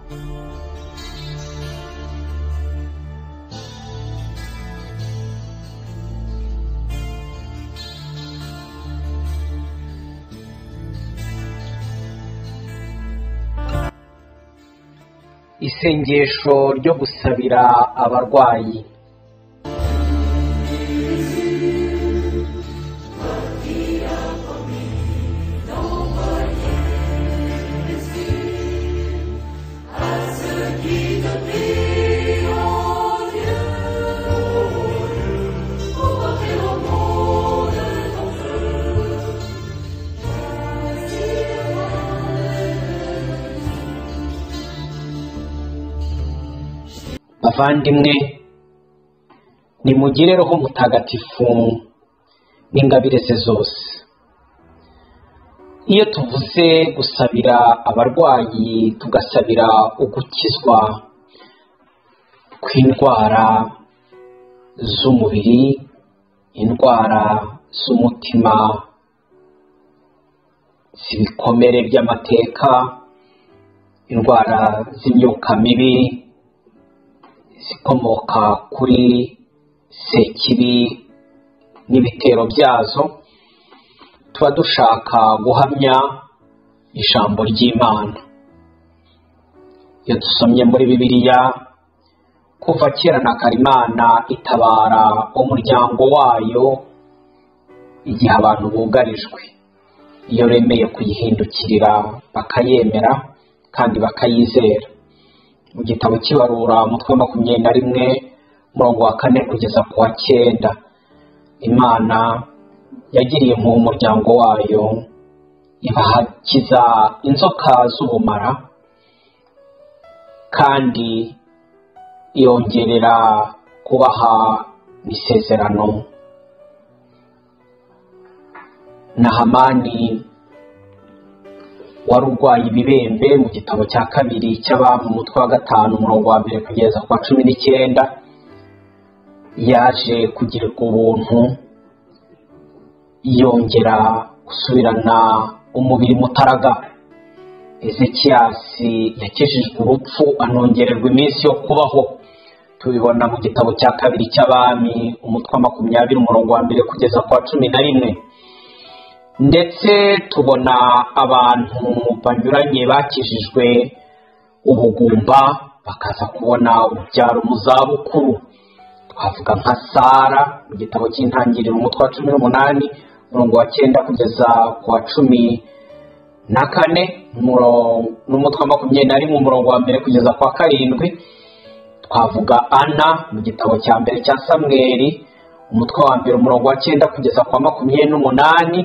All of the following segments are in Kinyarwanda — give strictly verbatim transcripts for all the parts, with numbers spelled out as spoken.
Isengesho ryo gusabira abarwayi. Bavandimwe, nimugire roho mutagatifu n'ingabire ze zose. Iyo tuvuze gusabira abarwayi, tugasabira ugukizwa kw'indwara z'umubiri, indwara z'umutima, z'ibikomere by'amateka, indwara z'imyuka mibi zikomoka kuri sekibi n'ibitero byazo, tuba dushaka guhamya ijambo ry'Imana. Iyo dusomye muri Bibiliya, kuva kera na kare Imana itabara umuryango wayo igihe abantu bugarijwe, iyo bemeye kuyihindukirira bakayemera kandi bakayizera. Mu gitabo cy'ibarura umutwe wa makumyabiri na rimwe umurongo wa kane kugeza ku wa cyenda, Imana yagiriye mu muryango wayo ibahakiza inzoka z'ubumara, kandi yongerera kubaha isezerano. Na Hamani wari urwaye ibibembe mu gitabo cya kabiri cy'Abami umutwe wa gatanu umurongo wa mbere kugeza ku wa cumi n'icyenda, yaje kugirirwa ubuntu, yongera gusubirana umubiri mutaraga. Ezekiyasi yakijijwe urupfu, anongererwa iminsi yo kubaho. Tubibona mu gitabo cya kabiri cy'Abami umutwe wa makumyabiri umurongo wa mbere kugeza ku wa cumi na rimwe. Ndetse tubona abantu banyuranye bakijijwe ubugumba, bakaza kubona urubyaro mu zabukuru. Twavuga nka Sara mu gitabo cy'Intangiriro umutwe wa cumi n'umunani umurongo wa cyenda kugeza ku wa cumi na kane, n'umutwe wa makumyabiri na rimwe umurongo wa mbere kugeza ku wa karindwi. Twavuga Ana mu gitabo cya mbere cya Samweli umutwe wa mbere umurongo wa cyenda kugeza ku wa makumyabiri n'umunani.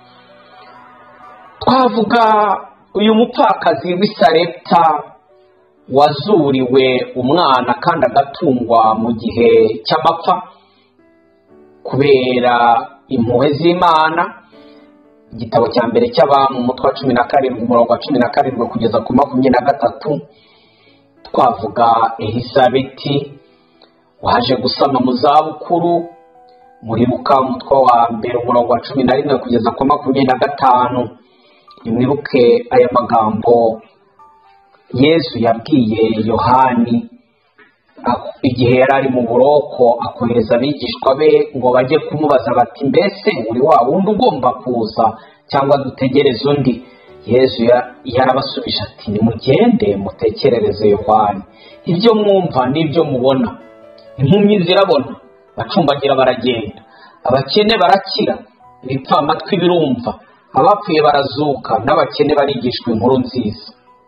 Twavuga uyu mupfakazi w'Isarepta wazuriwe umwana kandi agatungwa mu gihe cy'amapfa kubera impuhwe z'Imana. Igitabo cya mbere cy'Abami umutwe wa cumi na karindwi umurongo wa cumi na karindwi kugeza ku makumyabiri na gatatu. Twavuga Elisabeti waje gusama mu zabukuru muri Luka umutwe wa mbere umurongo wa cumi na rimwe kugeza ku makumyabiri na gatanu. Nimwibuke aya magambo Yesu yabwiye Yohani igihe yari ari mu buroko, akohereza abigishwa be ngo bajye kumubaza bati, mbese uri wa wundi ugomba kuza cyangwa dutegereze undi? Yesu yarabasubije ati, nimugende mutekerereze Yohani, ibyo mwumva n'ibyo mubona. Impumyi zirabona, abacumbagira baragenda, abakene barakira, ibipfamatwi birumva, abapfuye barazuka, n'abakene barigishwa inkuru nziza.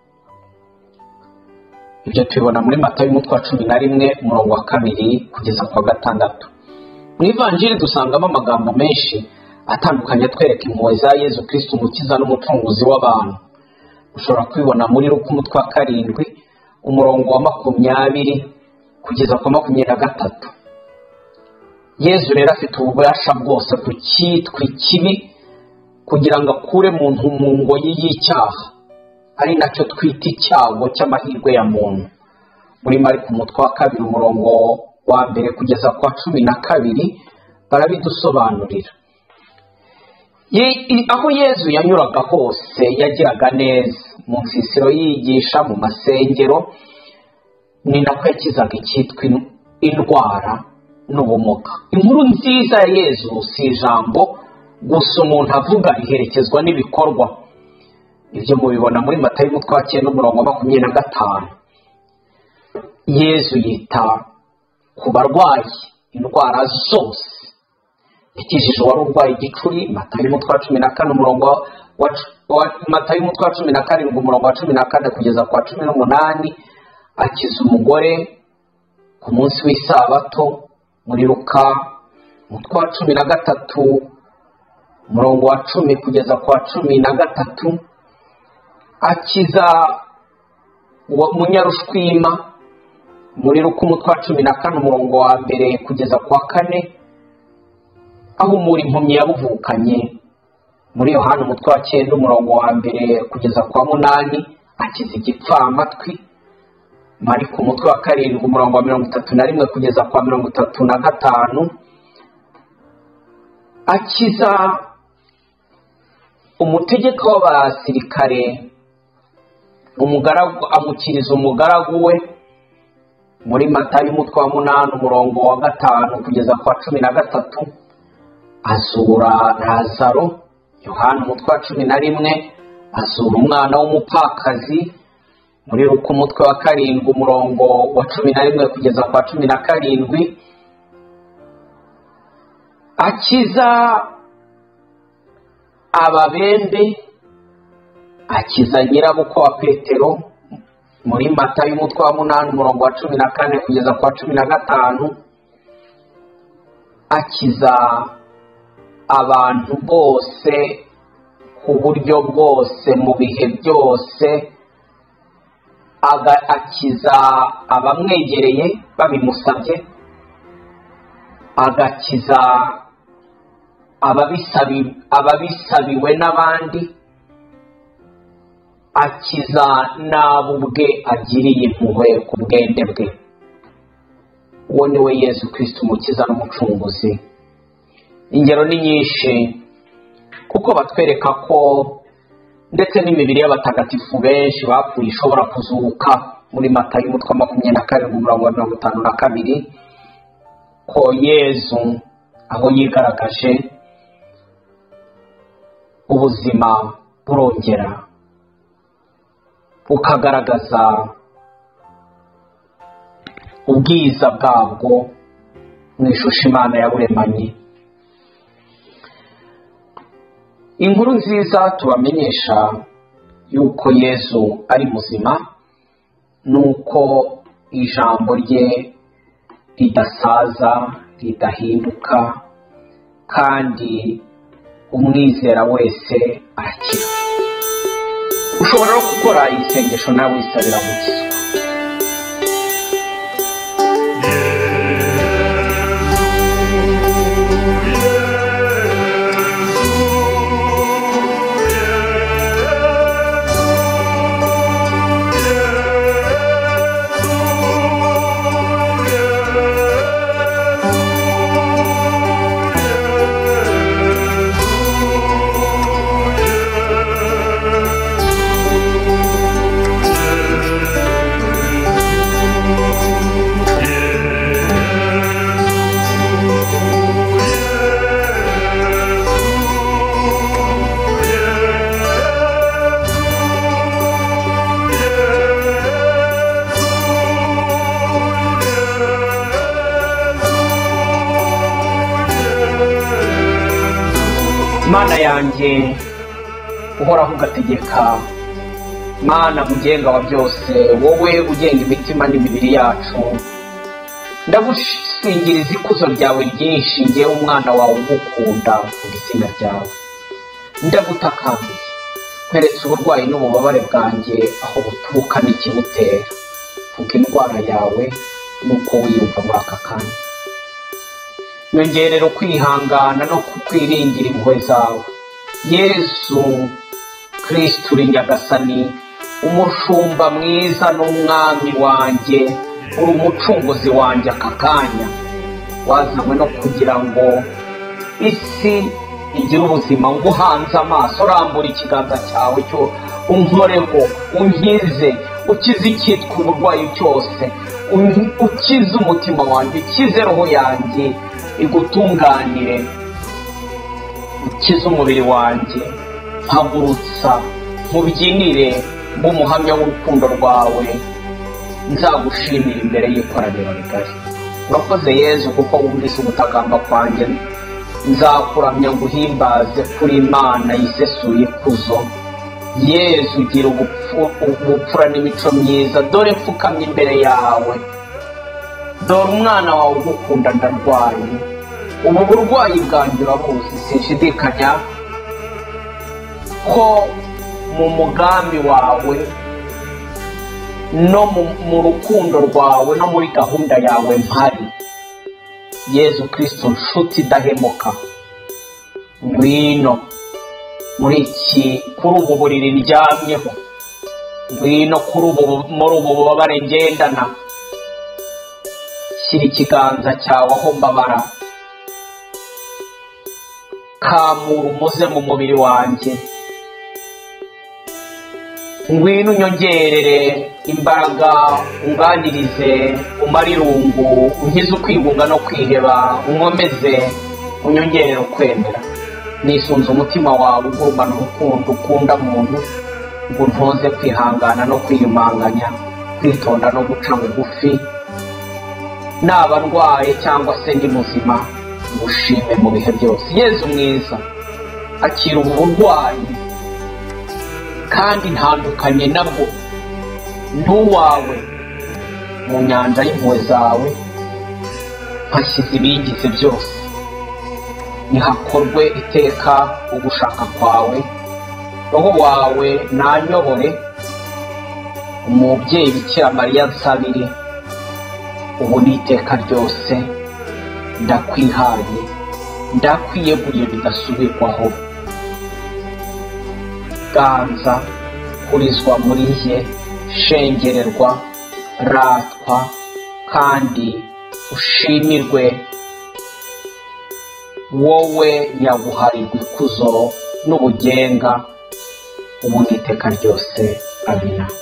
Ibyo tubibona muri Matayo umutwe wa cumi na rimwe umurongo wa kabiri kugeza ku wa gatandatu. Mu Ivanjiri dusangamo amagambo menshi atandukanye atwereka impuhwe za Yesu Kristo, umukiza n'umucunguzi w'abantu. Ushobora kwibona muri Luka umutwe wa karindwi umurongo wa makumyabiri kugeza ku makumyabiri na gatatu. Yesu rero afite ububasha bwose ku cyitwa ikibi kugira ngo akure muntu mu ngoyi y'icyaha, ari nacyo twita icyago cy'amahirwe ya muntu. Muri Mariko umutwe wa kabiri umurongo wa mbere kugeza ku wa cumi na kabiri barabidusobanurira. Aho Yesu yanyuraga hose yagiraga neza, mu nsisiro yigisha mu masengero, ni nako yakizaga icyitwa indwara n'ubumuga. Inkuru nziza ya Yezu si ijambo gusa umuntu avuga, iherekezwa n'ibikorwa. Ibyo mubibona muri Matayo umutwe wa cyenda umurongo wa makumyabiri na gatanu. Yezu yita ku barwayi indwara zose. Yakijije uwari urwaye igicuri, Matayo umutwe wa cumi na kane umurongo wa Matayo umutwe wa cumi na karindwi umurongo wa cumi na kane kugeza ku wa cumi n'umunani. Akiza umugore ku munsi w'isabato muri Luka umutwe wa cumi na gatatu umurongo wa cumi kugeza ku wa cumi na gatatu. Akiza umunyarushwima muri Luka umutwe wa cumi na kane umurongo wa mbere kugeza ku wa kane. Ahumura impumyi yabuvukanye muri Yohana umutwe wa cyenda umurongo wa mbere kugeza ku wa munani. Akiza igipfamatwi Mariko umutwe wa karindwi umurongo wa mirongo itatu na rimwe kugeza ku wa mirongo itatu na gatanu. Akiza umutegeka w'abasirikare, umugaragu amukiriza umugaragu we muri Matayo umutwe wa munani umurongo wa gatanu kugeza ku wa cumi na gatatu. Azura Lazaro Yohana umutwe wa cumi na rimwe. Azura umwana w'umupfakazi muri Luka umutwe wa karindwi umurongo wa cumi na rimwe kugeza ku wa cumi na karindwi. Akiza ababembe, akiza nyirabukwe wa Petero muri Matayo umutwe wa munani umurongo wa cumi na kane kugeza ku wa cumi na gatanu. Akiza abantu bose ku buryo bwose mu bihe byose. Akiza abamwegereye babimusabye, agakiza ababisabiwe n'abandi, akiza n'abo ubwe agiriye impuhwe ku bwende bwe. Uwo ni we Yezu Kristo umukiza n'umucunguzi. Ingero ni nyinshi kuko batwereka ko ndetse n'imibiri y'abatagatifu benshi bapfuye ishobora kuzuka muri Matayo umutwe wa makumyabiri na karindwi umurongo wa mirongo itanu na kabiri. Ko Yezu aho yigaragaje ubuzima burongera bukagaragaza ubwiza bwabwo mu ishusho Imana yaburemanye. Inkuru nziza tubamenyesha yuko Yezu ari muzima, nuko ijambo rye ridasaza ridahinduka, kandi umwizera wese arakira. Ushobora no gukora isengesho nawe wisabira gukizwa. Mana yanjye uhoraho ugategeka, Mana mugenga wa byose, wowe ugenga imitima n'imibiri yacu, ndagusingiriza ikuzo ryawe ryinshi, ngewe umwana wawe ugukunda ku izina ryawe. Ndagutakambiye kweretse uburwayi n'ububabare bwanjye aho buturuka n'ikibutera. Vuga indwara yawe nuko wiyumva muri aka kanya. Nyongerera kwihangana no kukwiringira impuhwe zawe. Yesu Kristo uri nyagasani, umushumba mwiza n'umwami wanjye, uri umucunguzi wanjye aka kanya. Wazanywe no kugira ngo isi igire ubuzima, ngo uhanze amaso, urambura ikiganza cyawe cyo unkoreho, unkize, ukize icyitwa uburwayi cyose, ukize umutima wanjye, ukize roho yanjye igutunganire, ukize umubiri wanjye. Mpagurutsa mubyinire b'umuhamya w'urukundo rwawe, nzagushimira imbere y'ikoraniro rigari. Urakoze Yezu kuko wumvise ubutagamba kwanjye, nzakuramya nguhimbaze kuri Imana yisesuye ikuzo. Yezu gira ubupfura n'imico myiza, dore mfukamye imbere yawe, dore umwana wawe ugukunda ndarwaye. Ubu burwayi bwanjye urabuzi, sinshidikanya ko mu mugambi wawe no mu rukundo rwawe no muri gahunda yawe mpari. Yezu Kristo nshuti idahemuka, ngwino muri iki kuri ubu buriri ndyamyeho, ngwino kuri ubu muri ubu bubabare ngendana. Shyira ikiganza cyawe aho mbabara, kamura umuze mu mubiri wanjye. Ngwino unyongerere imbaraga, unganirize, umare irungu, unkize ukwigunga no kwiheba, unkomeze, unyongerere ukwemera. Nisunze umutima wawe ugurumana urukundo ukunda muntu, ngo ntoze kwihangana no kwiyumanganya, kwitonda no guca bugufi. Naba ndwaye cyangwa se ndi muzima, ngushime mu bihe byose. Yezu mwiza, akira ubu burwayi kandi ntandukanye nabwo, ntuwawe mu nyanja y'impuhwe zawe mpashyize ibigize byose. Nihakorwe iteka ugushaka kwawe, roho wawe nanyobore. Umubyeyi Bikira Mariya nsabire, ubu n'iteka ryose ndakwihaye, ndakwiyeguriye bidasubirwaho. Ganza, kurizwa muri ye, shengererwa, ratwa kandi ushimirwe, wowe nyaguharirwa ikuzo n'ubugenga, ubu n'iteka ryose. Amina.